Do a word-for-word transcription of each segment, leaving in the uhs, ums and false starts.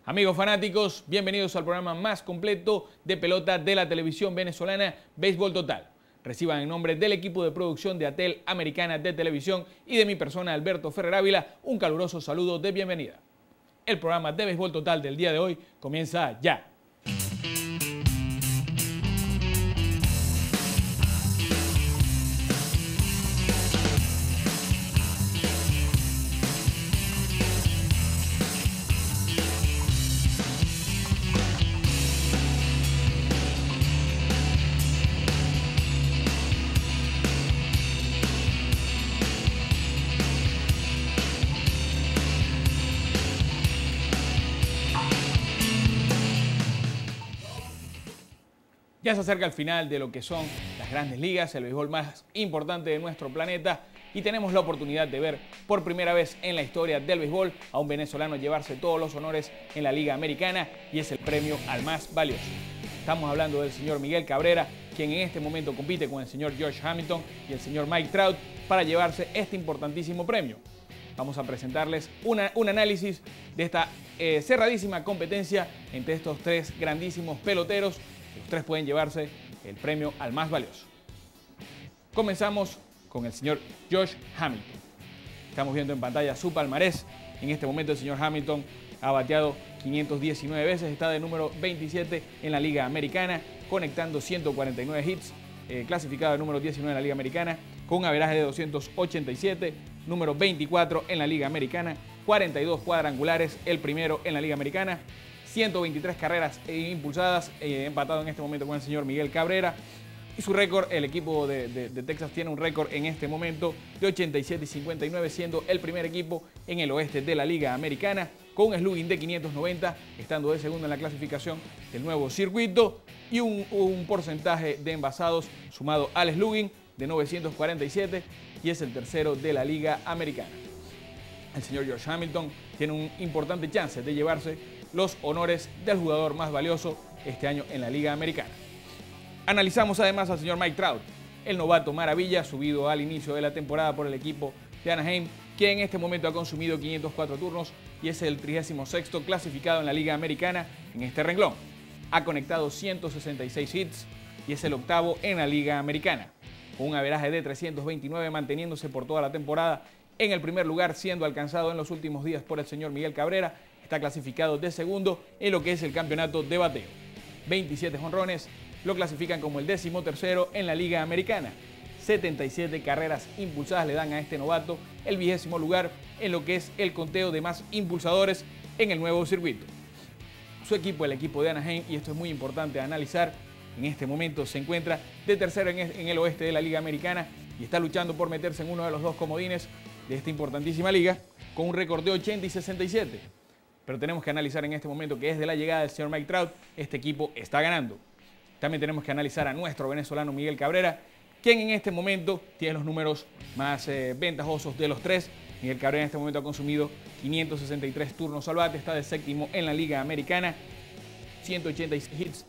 Amigos fanáticos, bienvenidos al programa más completo de pelota de la televisión venezolana, Béisbol Total. Reciban en nombre del equipo de producción de Atel Americana de Televisión y de mi persona, Alberto Ferrer Ávila, un caluroso saludo de bienvenida. El programa de Béisbol Total del día de hoy comienza ya. Ya se acerca el final de lo que son las grandes ligas, el béisbol más importante de nuestro planeta, y tenemos la oportunidad de ver por primera vez en la historia del béisbol a un venezolano llevarse todos los honores en la Liga Americana, y es el premio al más valioso. Estamos hablando del señor Miguel Cabrera, quien en este momento compite con el señor Josh Hamilton y el señor Mike Trout para llevarse este importantísimo premio. Vamos a presentarles una, un análisis de esta eh, cerradísima competencia entre estos tres grandísimos peloteros. Los tres pueden llevarse el premio al más valioso. Comenzamos con el señor Josh Hamilton. Estamos viendo en pantalla su palmarés. En este momento el señor Hamilton ha bateado quinientas diecinueve veces, está de número veintisiete en la Liga Americana, conectando ciento cuarenta y nueve hits, eh, clasificado de número diecinueve en la Liga Americana, con un averaje de doscientos ochenta y siete, número veinticuatro en la Liga Americana, cuarenta y dos cuadrangulares, el primero en la Liga Americana, ciento veintitrés carreras impulsadas, eh, empatado en este momento con el señor Miguel Cabrera. Y su récord, el equipo de, de, de Texas tiene un récord en este momento de ochenta y siete y cincuenta y nueve, siendo el primer equipo en el oeste de la Liga Americana, con un slugging de quinientos noventa, estando de segundo en la clasificación del nuevo circuito, y un, un porcentaje de envasados sumado al slugging de novecientos cuarenta y siete, y es el tercero de la Liga Americana. El señor Josh Hamilton tiene un importante chance de llevarse los honores del jugador más valioso este año en la Liga Americana. Analizamos además al señor Mike Trout, el novato maravilla subido al inicio de la temporada por el equipo de Anaheim, que en este momento ha consumido quinientos cuatro turnos y es el trigésimo sexto clasificado en la Liga Americana en este renglón. Ha conectado ciento sesenta y seis hits y es el octavo en la Liga Americana, con un averaje de trescientos veintinueve, manteniéndose por toda la temporada en el primer lugar, siendo alcanzado en los últimos días por el señor Miguel Cabrera. Está clasificado de segundo en lo que es el campeonato de bateo. veintisiete jonrones, lo clasifican como el décimo tercero en la Liga Americana. setenta y siete carreras impulsadas le dan a este novato el vigésimo lugar en lo que es el conteo de más impulsadores en el nuevo circuito. Su equipo, el equipo de Anaheim, y esto es muy importante analizar, en este momento se encuentra de tercero en el oeste de la Liga Americana y está luchando por meterse en uno de los dos comodines de esta importantísima liga, con un récord de ochenta y sesenta y siete. Pero tenemos que analizar en este momento que desde la llegada del señor Mike Trout, este equipo está ganando. También tenemos que analizar a nuestro venezolano Miguel Cabrera, quien en este momento tiene los números más eh, ventajosos de los tres. Miguel Cabrera en este momento ha consumido quinientos sesenta y tres turnos al bate, está de séptimo en la Liga Americana, ciento ochenta y seis hits,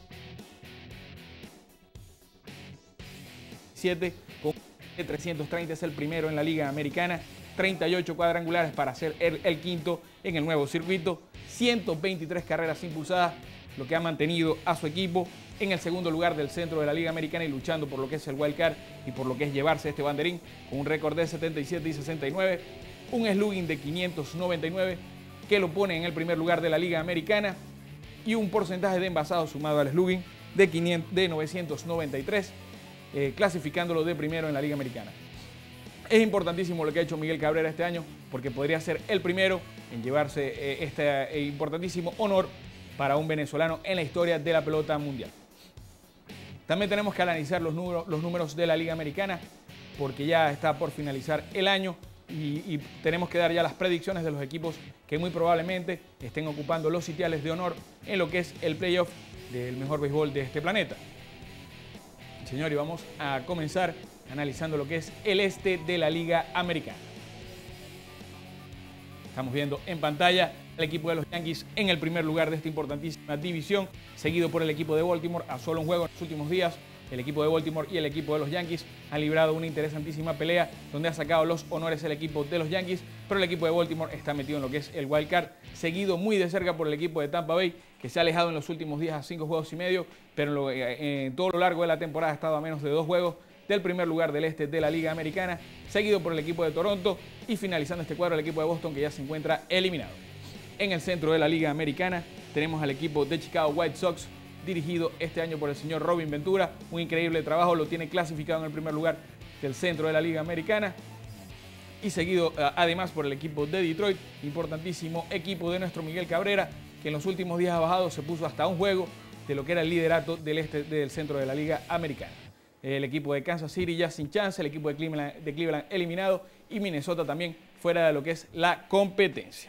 siete con trescientos treinta, es el primero en la Liga Americana, treinta y ocho cuadrangulares para ser el, el quinto en el nuevo circuito, ciento veintitrés carreras impulsadas, lo que ha mantenido a su equipo en el segundo lugar del centro de la Liga Americana y luchando por lo que es el wild card y por lo que es llevarse este banderín, con un récord de setenta y siete y sesenta y nueve, un slugging de quinientos noventa y nueve que lo pone en el primer lugar de la Liga Americana, y un porcentaje de envasados sumado al slugging de, quinientos, de novecientos noventa y tres, eh, clasificándolo de primero en la Liga Americana. Es importantísimo lo que ha hecho Miguel Cabrera este año, porque podría ser el primero en llevarse eh, este eh, importantísimo honor para un venezolano en la historia de la pelota mundial. También tenemos que analizar los números, los números de la Liga Americana, porque ya está por finalizar el año y, y tenemos que dar ya las predicciones de los equipos que muy probablemente estén ocupando los sitiales de honor en lo que es el playoff del mejor béisbol de este planeta. Señor, y vamos a comenzar analizando lo que es el este de la Liga Americana. Estamos viendo en pantalla el equipo de los Yankees en el primer lugar de esta importantísima división, seguido por el equipo de Baltimore a solo un juego en los últimos días. El equipo de Baltimore y el equipo de los Yankees han librado una interesantísima pelea donde ha sacado los honores el equipo de los Yankees, pero el equipo de Baltimore está metido en lo que es el wild card, seguido muy de cerca por el equipo de Tampa Bay, que se ha alejado en los últimos días a cinco juegos y medio, pero en, lo, en todo lo largo de la temporada ha estado a menos de dos juegos del primer lugar del este de la Liga Americana, seguido por el equipo de Toronto y finalizando este cuadro el equipo de Boston, que ya se encuentra eliminado. En el centro de la Liga Americana tenemos al equipo de Chicago White Sox, dirigido este año por el señor Robin Ventura. Un increíble trabajo, lo tiene clasificado en el primer lugar del centro de la Liga Americana. Y seguido además por el equipo de Detroit, importantísimo equipo de nuestro Miguel Cabrera, que en los últimos días ha bajado, se puso hasta un juego de lo que era el liderato del este del centro de la Liga Americana. El equipo de Kansas City ya sin chance, el equipo de Cleveland, de Cleveland eliminado y Minnesota también fuera de lo que es la competencia.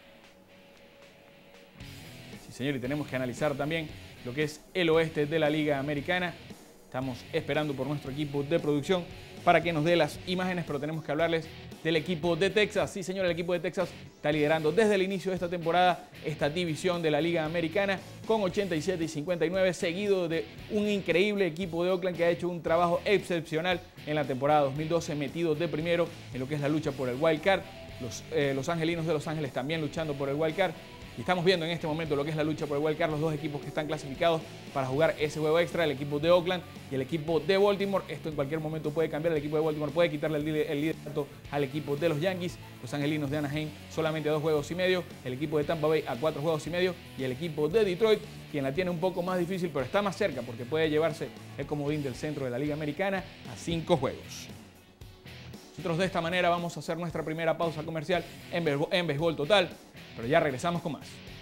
Sí, señor, y tenemos que analizar también lo que es el oeste de la Liga Americana. Estamos esperando por nuestro equipo de producción para que nos dé las imágenes, pero tenemos que hablarles del equipo de Texas. Sí, señor, el equipo de Texas está liderando desde el inicio de esta temporada esta división de la Liga Americana con ochenta y siete y cincuenta y nueve, seguido de un increíble equipo de Oakland que ha hecho un trabajo excepcional en la temporada dos mil doce, metido de primero en lo que es la lucha por el wild card. Los, eh, los angelinos de Los Ángeles también luchando por el wild card. Y estamos viendo en este momento lo que es la lucha por el wild card, los dos equipos que están clasificados para jugar ese juego extra, el equipo de Oakland y el equipo de Baltimore. Esto en cualquier momento puede cambiar, el equipo de Baltimore puede quitarle el, el liderato al equipo de los Yankees, los angelinos de Anaheim solamente a dos juegos y medio, el equipo de Tampa Bay a cuatro juegos y medio y el equipo de Detroit, quien la tiene un poco más difícil, pero está más cerca porque puede llevarse el comodín del centro de la Liga Americana a cinco juegos. Nosotros de esta manera vamos a hacer nuestra primera pausa comercial en Béisbol Total, pero ya regresamos con más.